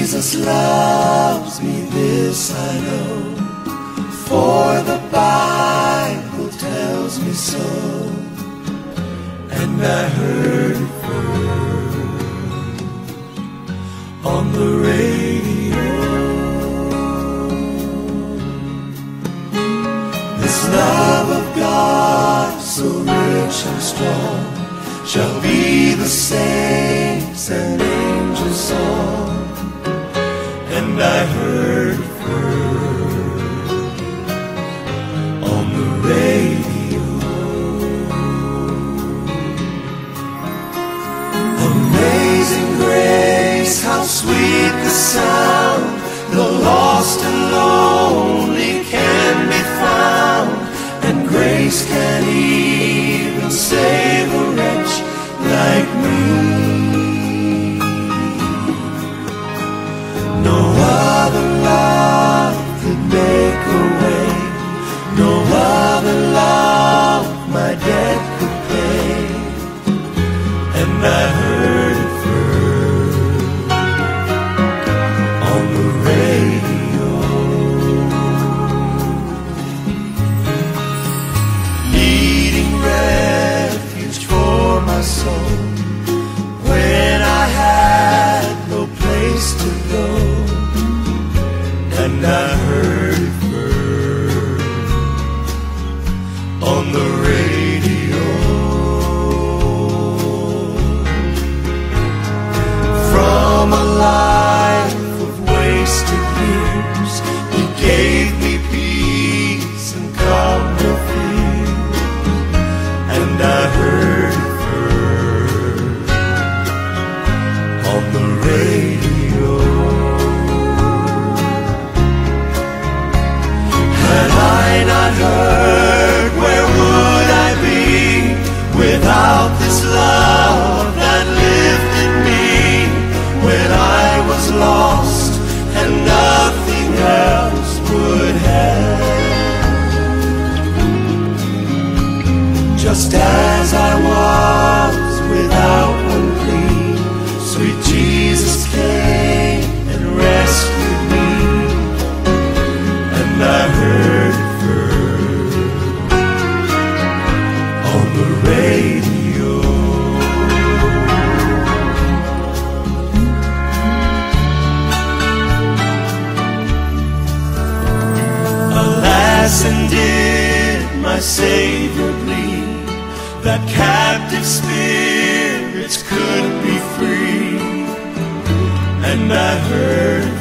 Jesus loves me, this I know, for the Bible tells me so, and I heard it first on the radio. This love of God, so rich and strong, shall be the saints and angels' song, and I heard it first on the radio. Amazing grace, how sweet the sound, the lost and lonely can be found, and grace can even save a wretch like me. No other love could make a way, no other love my debt could pay, and I heard it first on the radio. Needing refuge for my soul when I had no place to go, and I heard it first on the radio. From a life of wasted years, He gave me peace and calmed the fears, and I heard it first on the radio. Had I not heard, where would I be without this love that lifted me when I was lost and nothing else would help? Just as I was without one plea, sweet Jesus came and rescued me, and I heard it first on the radio. Alas, and did my Savior bleed that captive spirits could be free, and I heard it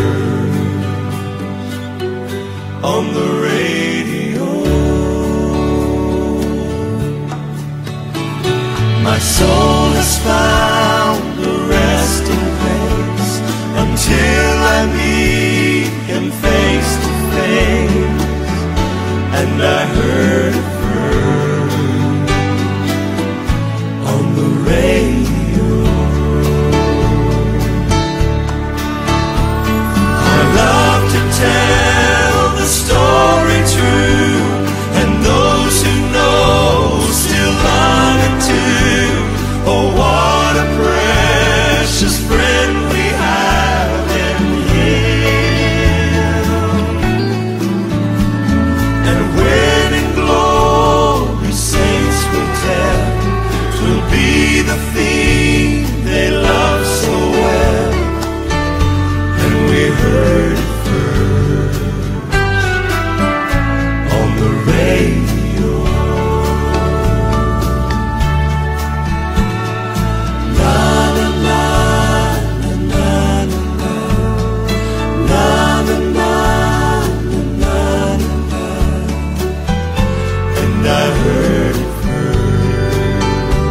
first on the radio. My soul has found a resting place until I meet Him face to face, and I heard it first on the radio. I love to tell the story true, and those who know still love it too. Oh, what a precious friend we have in Him, and when in glory saints will tell, 'twill be the theme they love so well, and we heard it first on the radio. La la la la la la la la la la la, and I heard it first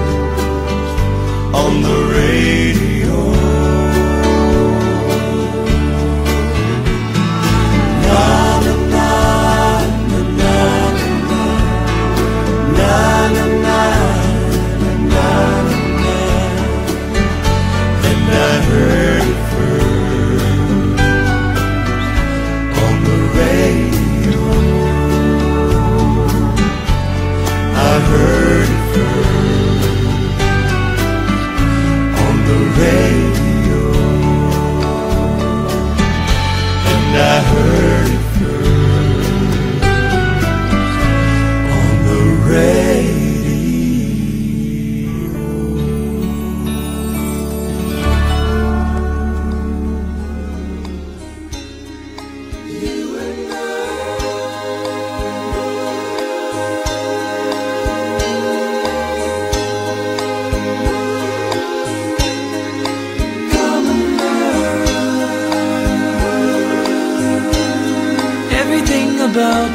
on the radio. La la la la la la la la la la, and I heard it first on the radio. I heard it first on the radio.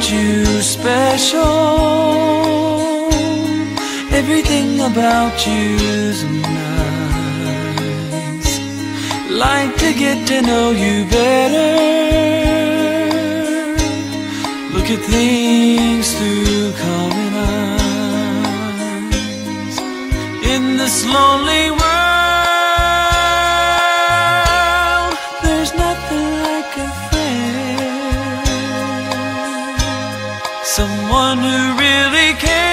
you special. Everything about you's nice. Like to get to know you better. Look at things through common eyes. In this lonely world, there's nothing like a friend. Someone who really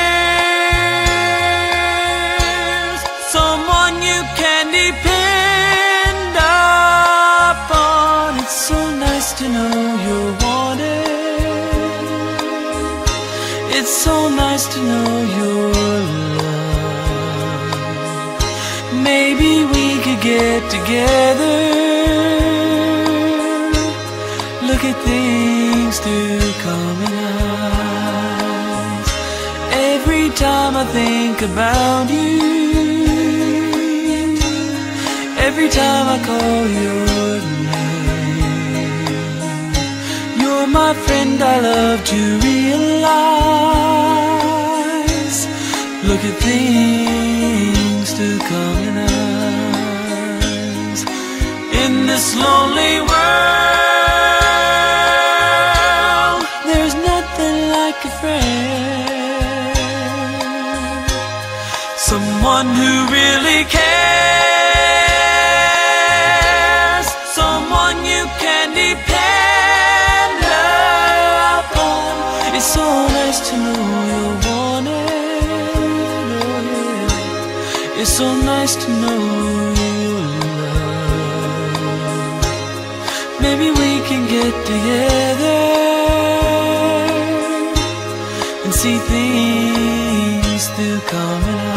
cares. Someone you can depend upon. It's so nice to know you're wanted. It's so nice to know you're loved. Maybe we could get together. Look at things through common eyes. Every time I think about you, every time I call your name, you're my friend I love to realize. Look at things through common eyes. In this lonely world, there's nothing like a friend. Someone who really cares. Someone you can depend upon. It's so nice to know you're wanted. Oh, yeah. It's so nice to know you're loved. Maybe we can get together and see things through common eyes.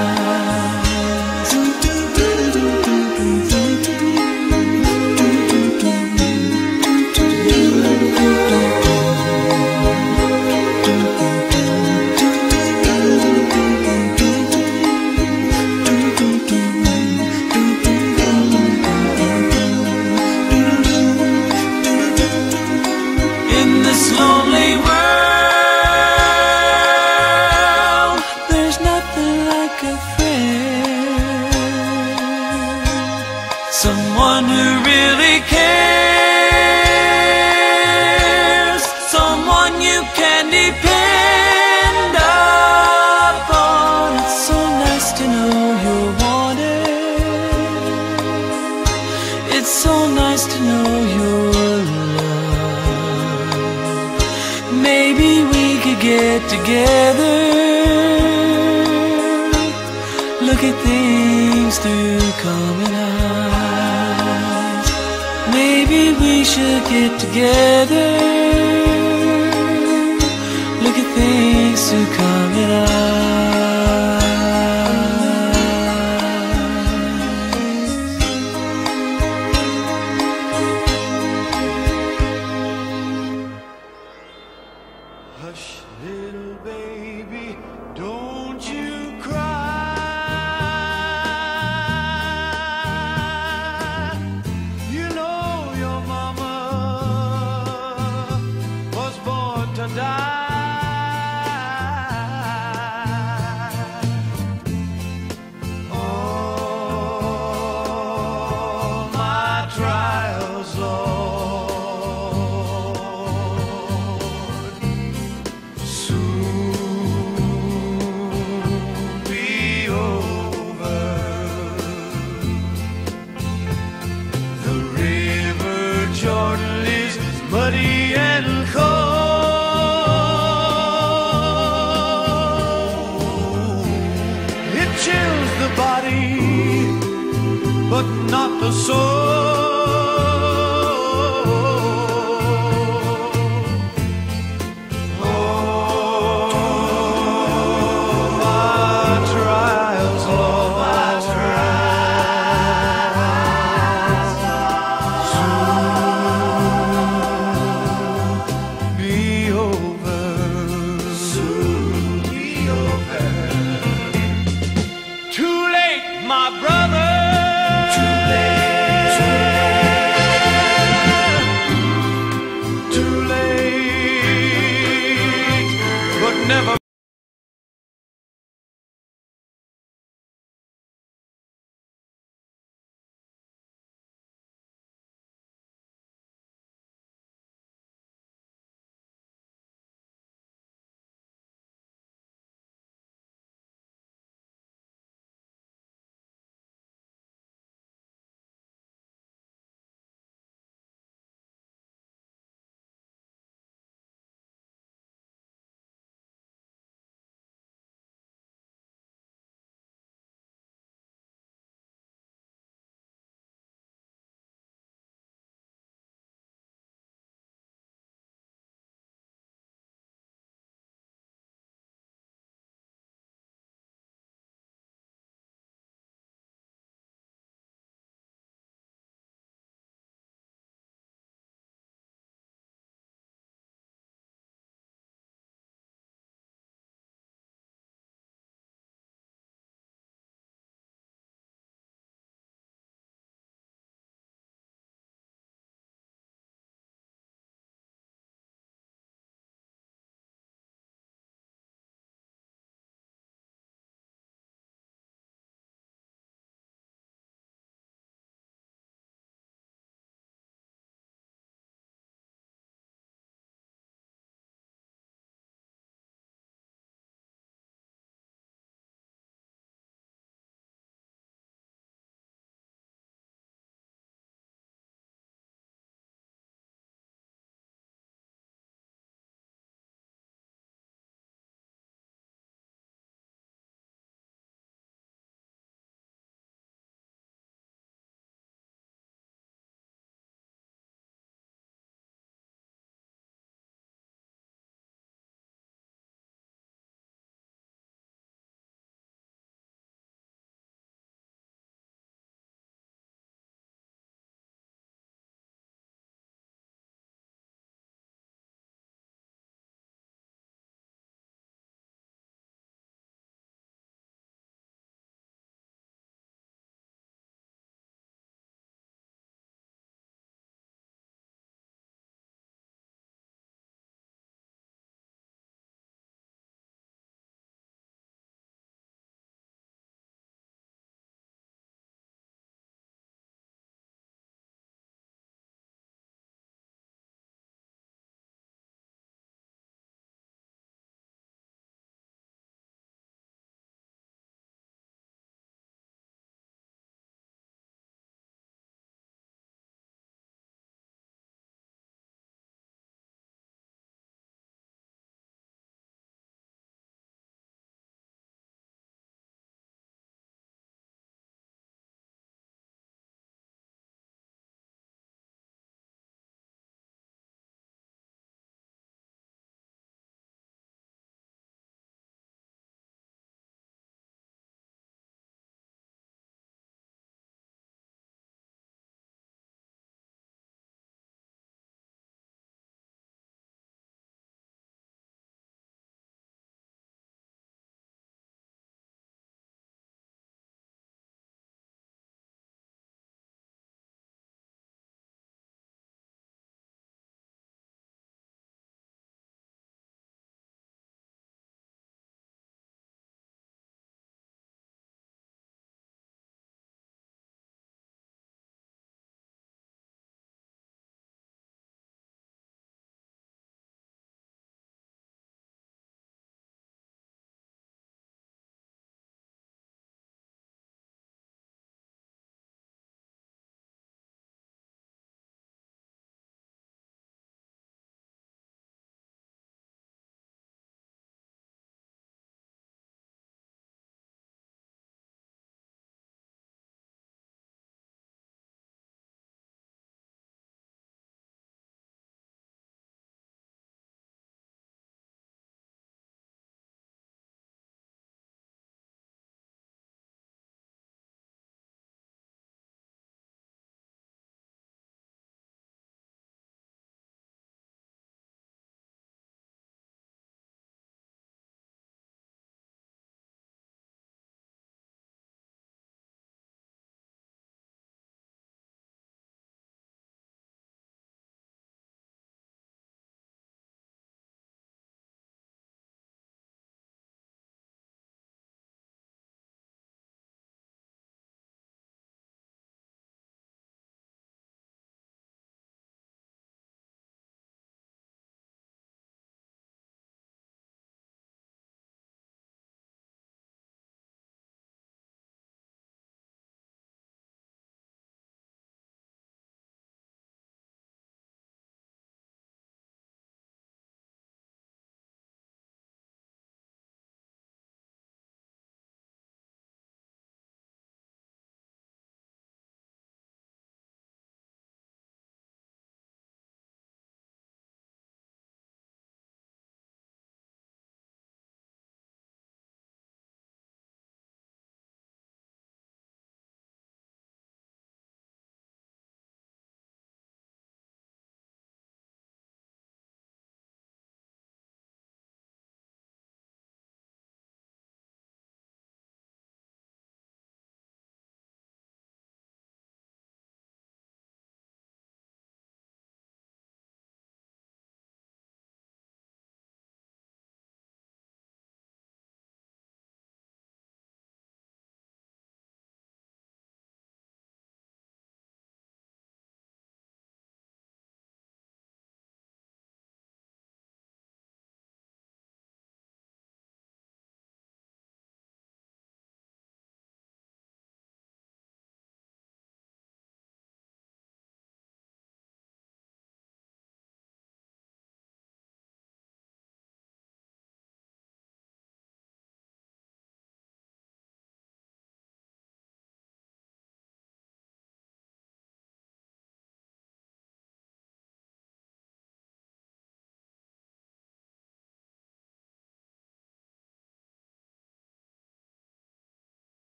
In this lonely world, there's nothing like a friend. Someone who really cares. Someone you can depend upon. It's so nice to know you're wanted. It's so nice to know you're loved. Maybe we could get together. Look at things through common eyes. Maybe we should get together. Look at things through common eyes. Hush, little baby, don't you cry. You know your mama was born to die. All my trials, Lord, soon be over. The river Jordan is muddy and cold. It chills the body, but not the soul. Too late, my brother.